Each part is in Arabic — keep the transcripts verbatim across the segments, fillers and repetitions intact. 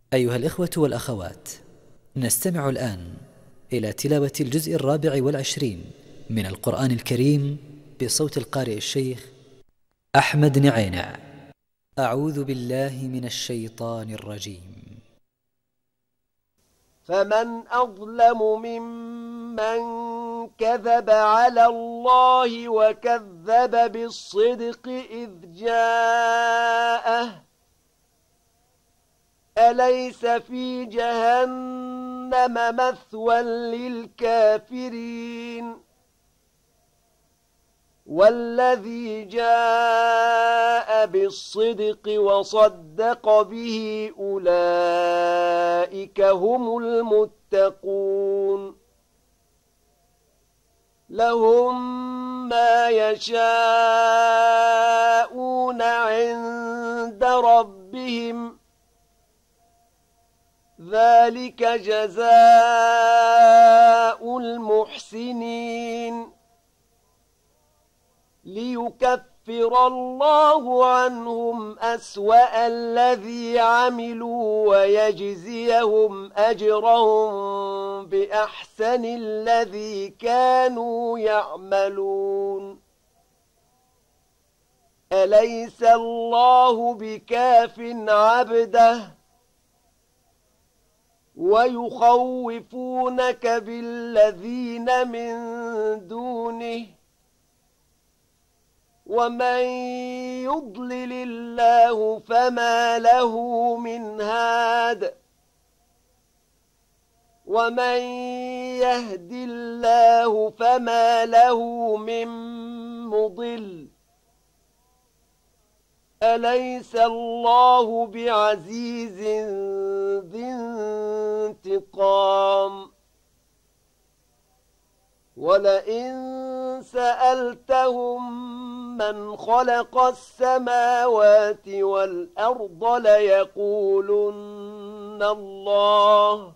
أيها الإخوة والأخوات، نستمع الآن إلى تلاوة الجزء الرابع والعشرين من القرآن الكريم بصوت القارئ الشيخ أحمد نعينع. أعوذ بالله من الشيطان الرجيم. فمن أظلم ممن كذب على الله وكذب بالصدق إذ جاءه أليس في جهنم مثوى للكافرين والذي جاء بالصدق وصدق به أولئك هم المتقون لهم ما يشاءون عند ربهم ذلك جزاء المحسنين ليكفر الله عنهم أسوأ الذي عملوا ويجزيهم أجرهم بأحسن الذي كانوا يعملون أليس الله بكاف عبده ويخوفونك بالذين من دونه ومن يضلل الله فما له من هاد ومن يهد الله فما له من مضل أليس الله بعزيز ذي انتقام ولئن سألتهم من خلق السماوات والأرض ليقولن الله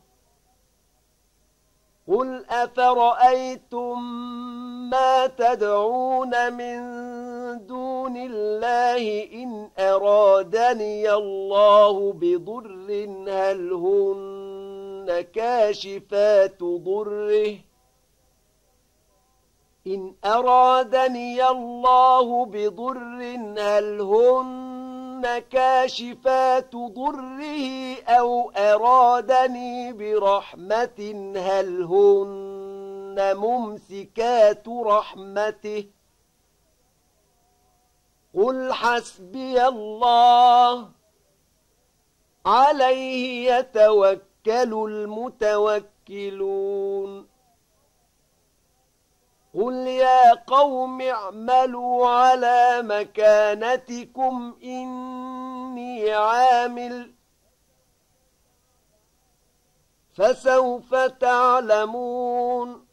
قل أفرأيتم ما تدعون من دون الله إن أرادني الله بضر هل هن كاشفات ضره إن أرادني الله بضر هل هن كاشفات ضره أو أرادني برحمة هل هن ممسكات رحمته قل حسبي الله عليه يتوكل المتوكلون قل يا قوم اعملوا على مكانتكم إني عامل فسوف تعلمون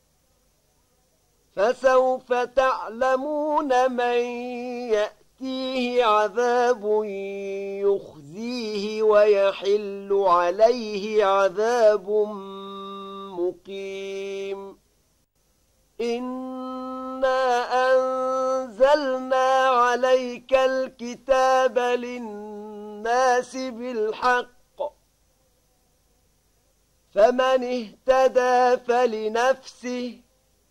فسوف تعلمون من يأتيه عذاب يخزيه ويحل عليه عذاب مقيم إنا أنزلنا عليك الكتاب للناس بالحق فمن اهتدى فلنفسه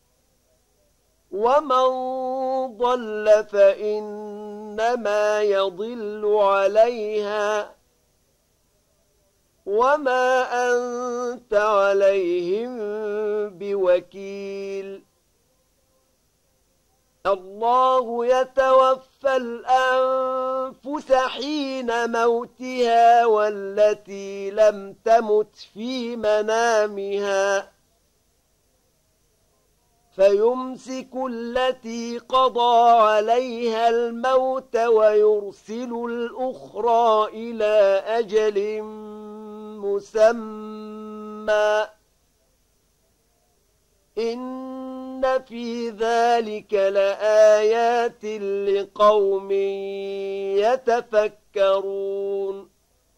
ومن ضل فإنما يضل عليها وما أنت عليهم بوكيل الله يتوفى الأنفس حين موتها والتي لم تمت في منامها فيمسك التي قضى عليها الموت ويرسل الأخرى إلى أجل مسمى إن في ذلك لآيات لقوم يتفكرون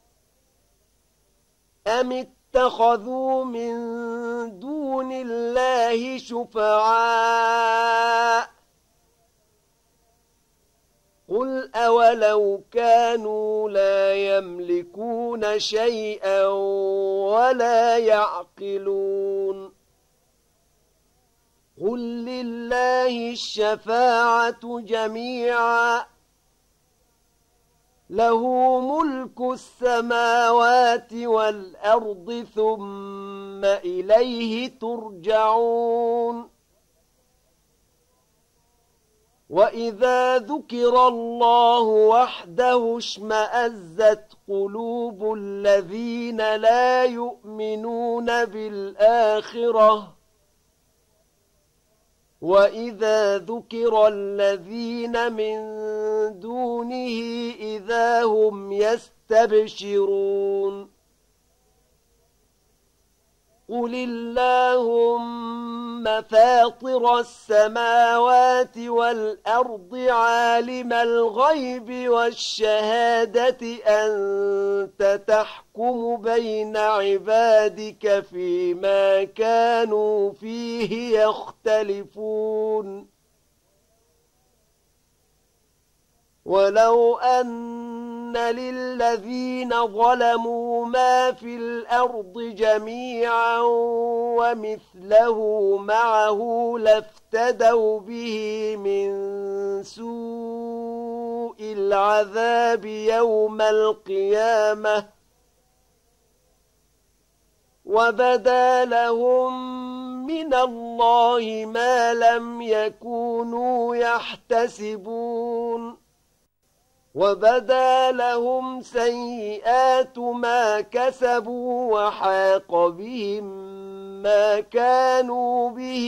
أم اتخذوا من دون الله شفعاء قل أولو كانوا لا يملكون شيئا ولا يعقلون قل لله الشفاعة جميعا له ملك السماوات والأرض ثم إليه ترجعون وإذا ذكر الله وحده اشمأزت قلوب الذين لا يؤمنون بالآخرة وإذا ذكر الذين من دونه إذا هم يستبشرون قل اللهم فاطر السماوات والأرض عالم الغيب والشهادة أنت تحكم بين عبادك فيما كانوا فيه يختلفون ولو أن للذين ظلموا ما في الأرض جميعا ومثله معه لافتدوا به من سوء العذاب يوم القيامة وبدا لهم من الله ما لم يكونوا يحتسبون وبدا لهم سيئات ما كسبوا وحاق بهم ما كانوا به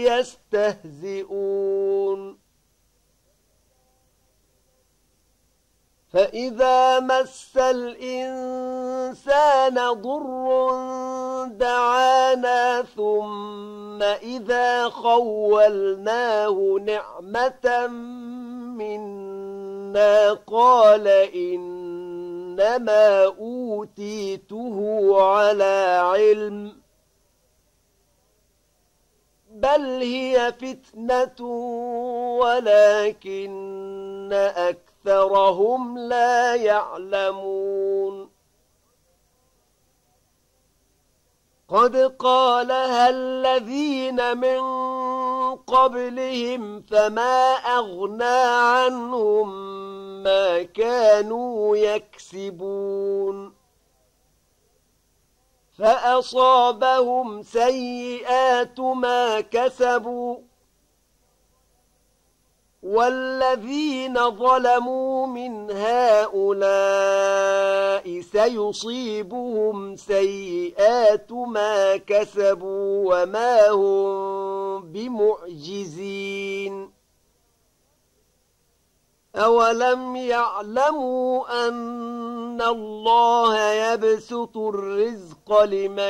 يستهزئون فإذا مس الإنسان ضر دعانا ثم إذا خولناه نعمة منا قال إنما أوتيته على علم بل هي فتنة ولكن أكثرهم لا يعلمون قد قالها الذين من قبلهم فما أغنى عنهم ما كانوا يكسبون فأصابهم سيئات ما كسبوا والذين ظلموا من هؤلاء سيصيبهم سيئات ما كسبوا وما هم بمعجزين أولم يعلموا أن الله يبسط الرزق لمن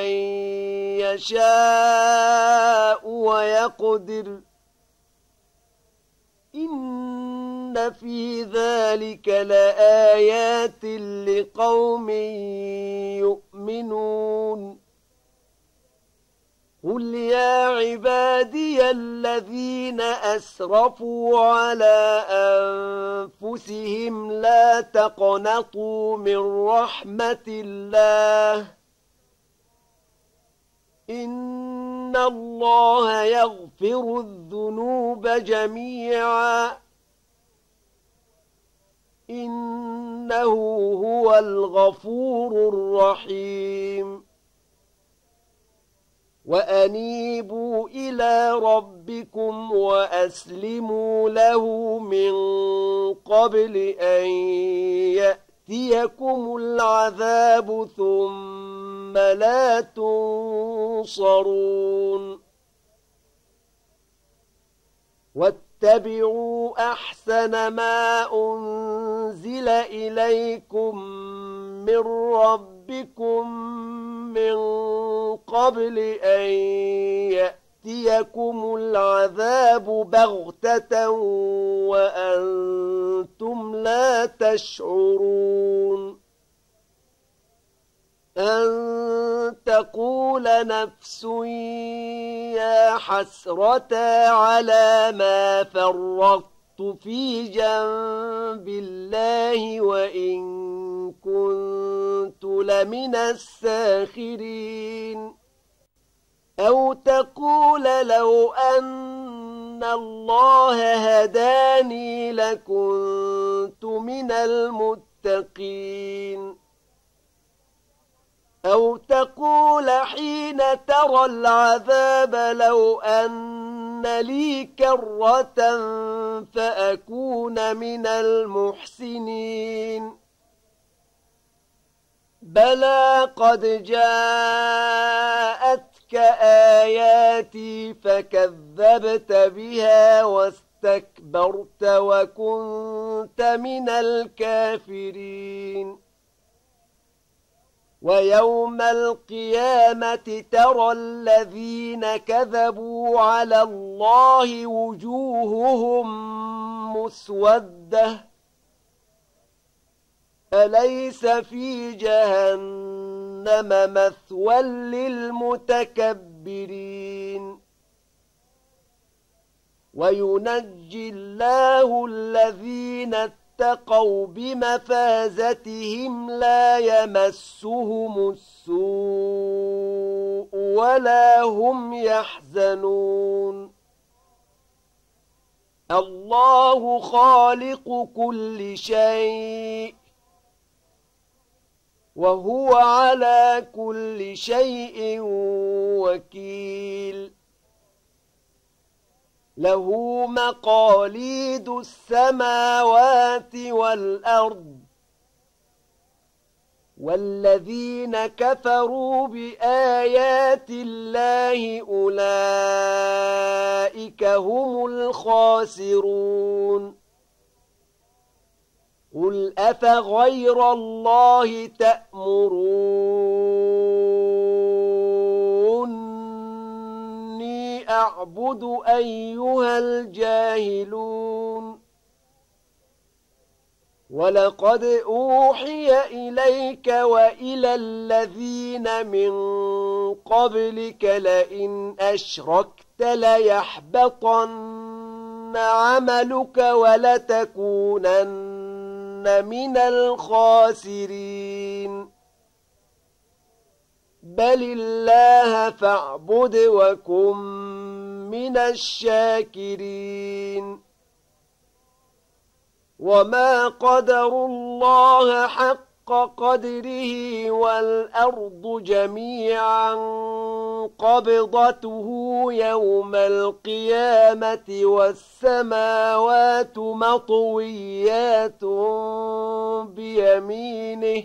يشاء ويقدر إن في ذلك لآيات لقوم يؤمنون قل يا عبادي الذين أسرفوا على أنفسهم لا تقنطوا من رحمة الله إن الله يغفر الذنوب جميعا إنه هو الغفور الرحيم وأنيبوا إلى ربكم وأسلموا له من قبل أن يأتيكم العذاب ثم لا تنصرون واتبعوا أحسن ما أنزل إليكم من ربكم من قبل أن يأتيكم العذاب بغتة وأنتم لا تشعرون أن تقول نفس يا حسرة على ما فرطت في جنب الله وإن كنت لمن الساخرين أو تقول لو أن الله هداني لكنت من المتقين أو تقول حين ترى العذاب لو أن لي كرة فأكون من المحسنين بلى قد جاءتك آياتي فكذبت بها واستكبرت وكنت من الكافرين ويوم القيامة ترى الذين كذبوا على الله وجوههم مسودة أليس في جهنم مثوى للمتكبرين وينجي الله الذين اتقوا بمفازتهم لا يمسهم السوء ولا هم يحزنون الله خالق كل شيء وهو على كل شيء وكيل له مقاليد السماوات والأرض والذين كفروا بآيات الله أولئك هم الخاسرون قل أفغير الله تأمروني أعبد أيها الجاهلون ولقد أوحي إليك وإلى الذين من قبلك لئن أشركت ليحبطن عملك ولتكونن من الخاسرين بل الله فاعبد وكن من الشاكرين وما قدروا الله حق قدره والأرض جميعا قبضته يوم القيامة والسماوات مطويات بيمينه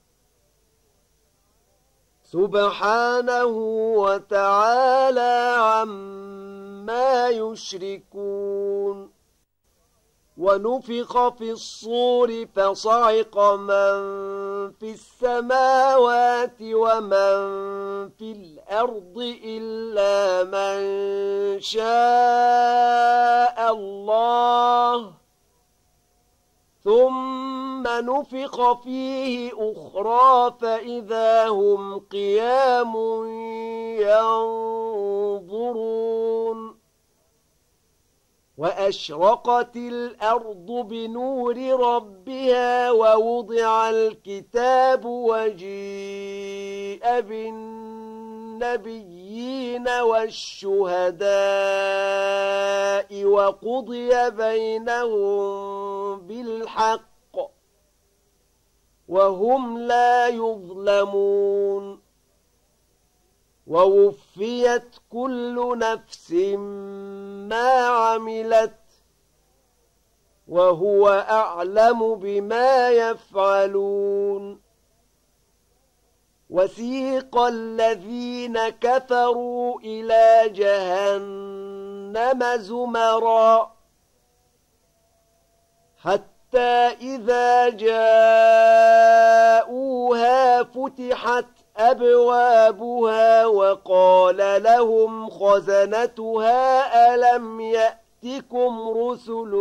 سبحانه وتعالى عما يشركون ونفخ في الصور فصعق من في السماوات ومن في الأرض إلا من شاء الله ثم نفخ فيه أخرى فإذا هم قيام ينظرون وأشرقت الأرض بنور ربها ووضع الكتاب وجيء بالنبيين والشهداء وقضي بينهم بالحق وهم لا يظلمون ووفيت كل نفس ما عملت وهو أعلم بما يفعلون وسيق الذين كفروا إلى جهنم زمرا حتى إذا جاءوها فتحت أبوابها وقال لهم خزنتها ألم يأتكم رسل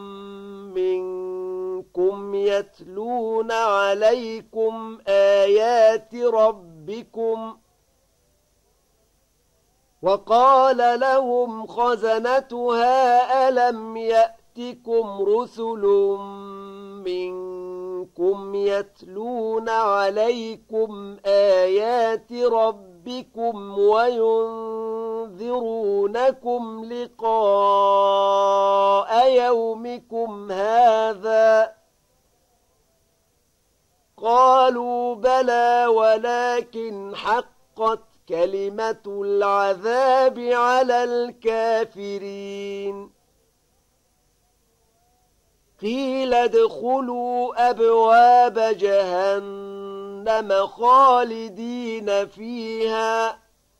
منكم يتلون عليكم آيات ربكم وقال لهم خزنتها ألم يأتكم يأتكم رسل منكم يتلون عليكم آيات ربكم وينذرونكم لقاء يومكم هذا قالوا بلى ولكن حقت كلمة العذاب على الكافرين قيل ادخلوا أبواب جهنم خالدين فيها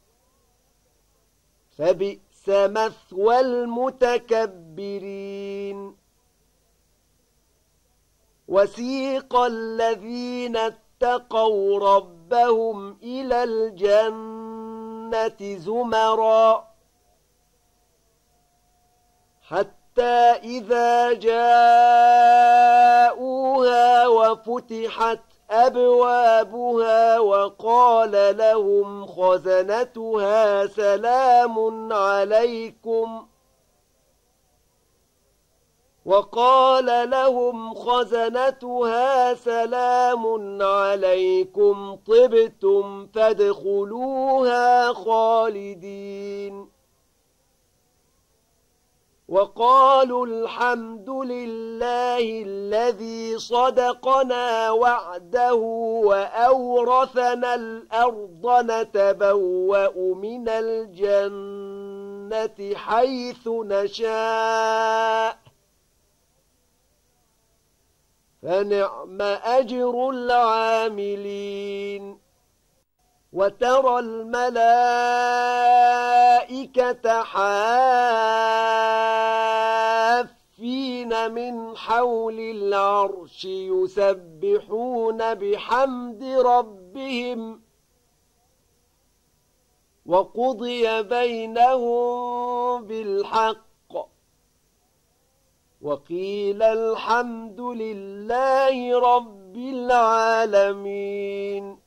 فبئس مثوى المتكبرين وسيق الذين اتقوا ربهم إلى الجنة زمرا حتى إذا جاءوها وفتحت أبوابها وقال لهم خزنتها سلام عليكم وقال لهم خزنتها سلام عليكم طبتم فادخلوها خالدين وقالوا الحمد لله الذي صدقنا وعده وأورثنا الأرض نتبوأ من الجنة حيث نشاء فنعم أجر العاملين وترى الملائكة حافين من حول العرش يسبحون بحمد ربهم وقضي بينهم بالحق وقيل الحمد لله رب العالمين